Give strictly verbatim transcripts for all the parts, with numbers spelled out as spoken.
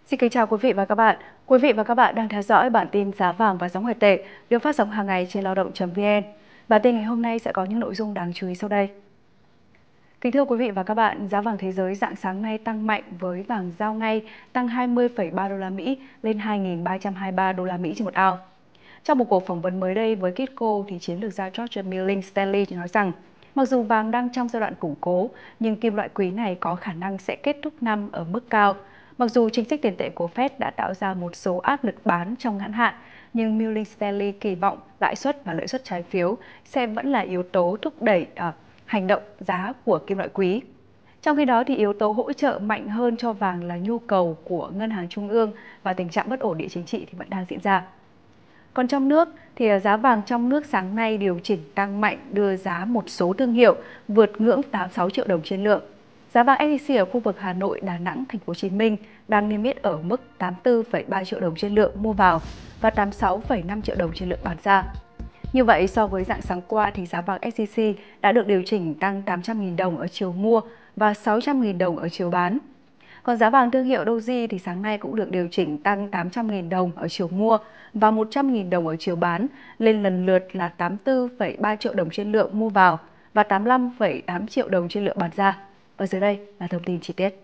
Xin kính chào quý vị và các bạn. Quý vị và các bạn đang theo dõi bản tin giá vàng và giá ngoại tệ được phát sóng hàng ngày trên lao động chấm vn. Bản tin ngày hôm nay sẽ có những nội dung đáng chú ý sau đây. Kính thưa quý vị và các bạn, giá vàng thế giới rạng sáng nay tăng mạnh với vàng giao ngay tăng hai mươi phẩy ba đô la Mỹ lên hai nghìn ba trăm hai mươi ba đô la Mỹ trên một ounce. Trong một cuộc phỏng vấn mới đây với Kitco thì chiến lược gia George Milling Stanley nói rằng mặc dù vàng đang trong giai đoạn củng cố nhưng kim loại quý này có khả năng sẽ kết thúc năm ở mức cao. Mặc dù chính sách tiền tệ của Fed đã tạo ra một số áp lực bán trong ngắn hạn, nhưng Milling Stanley kỳ vọng lãi suất và lợi suất trái phiếu sẽ vẫn là yếu tố thúc đẩy uh, hành động giá của kim loại quý. Trong khi đó thì yếu tố hỗ trợ mạnh hơn cho vàng là nhu cầu của ngân hàng trung ương và tình trạng bất ổn địa chính trị thì vẫn đang diễn ra. Còn trong nước thì giá vàng trong nước sáng nay điều chỉnh tăng mạnh, đưa giá một số thương hiệu vượt ngưỡng tám mươi sáu triệu đồng trên lượng. Giá vàng ét gi xê ở khu vực Hà Nội, Đà Nẵng, Thành phố Hồ Chí Minh đang niêm yết ở mức tám mươi tư phẩy ba triệu đồng trên lượng mua vào và tám mươi sáu phẩy năm triệu đồng trên lượng bán ra. Như vậy, so với rạng sáng qua thì giá vàng ét gi xê đã được điều chỉnh tăng tám trăm nghìn đồng ở chiều mua và sáu trăm nghìn đồng ở chiều bán. Còn giá vàng thương hiệu Doji thì sáng nay cũng được điều chỉnh tăng tám trăm nghìn đồng ở chiều mua và một trăm nghìn đồng ở chiều bán, lên lần lượt là tám mươi tư phẩy ba triệu đồng trên lượng mua vào và tám mươi lăm phẩy tám triệu đồng trên lượng bán ra. Và dưới đây là thông tin chi tiết.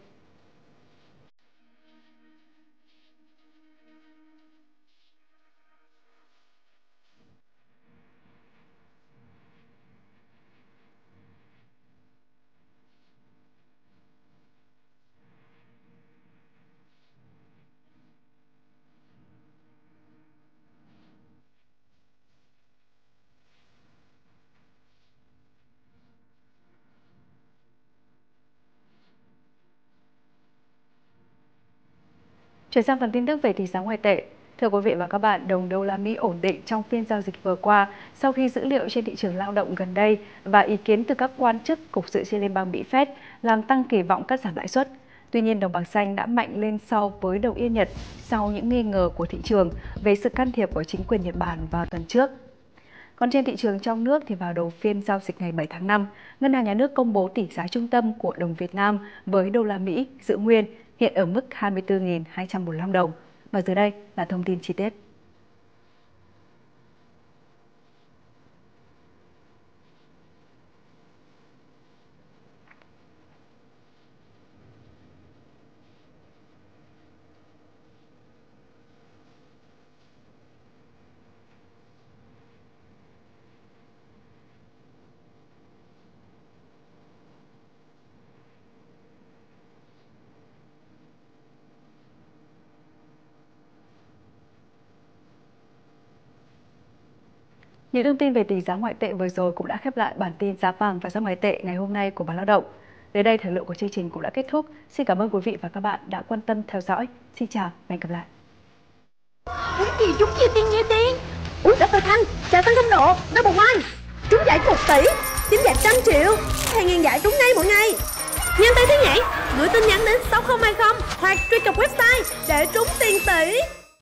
Chuyển sang phần tin tức về tỷ giá ngoại tệ. Thưa quý vị và các bạn, đồng đô la Mỹ ổn định trong phiên giao dịch vừa qua sau khi dữ liệu trên thị trường lao động gần đây và ý kiến từ các quan chức Cục Dự trữ Liên bang Mỹ Fed làm tăng kỳ vọng cắt giảm lãi suất. Tuy nhiên, đồng bảng xanh đã mạnh lên so với đồng yên Nhật sau những nghi ngờ của thị trường về sự can thiệp của chính quyền Nhật Bản vào tuần trước. Còn trên thị trường trong nước thì vào đầu phiên giao dịch ngày bảy tháng năm, Ngân hàng Nhà nước công bố tỷ giá trung tâm của đồng Việt Nam với đô la Mỹ giữ nguyên, hiện ở mức hai mươi tư nghìn hai trăm bốn mươi lăm đồng. Và dưới đây là thông tin chi tiết. Những thông tin về tỷ giá ngoại tệ vừa rồi cũng đã khép lại bản tin giá vàng và giá ngoại tệ ngày hôm nay của Báo Lao động. Đến đây thời lượng của chương trình cũng đã kết thúc. Xin cảm ơn quý vị và các bạn đã quan tâm theo dõi. Xin chào và hẹn gặp lại. Uống gì trúng nhiều tiền nhiều tiền. Uống đã phải thăng, trà tăng không độ, double one. Trúng giải một tỷ, tím giải trăm triệu, hàng ngàn giải trúng ngay mỗi ngày. Nhanh tay thế nhỉ? Gửi tin nhắn đến sáu không hai không hoặc truy cập website để trúng tiền tỷ.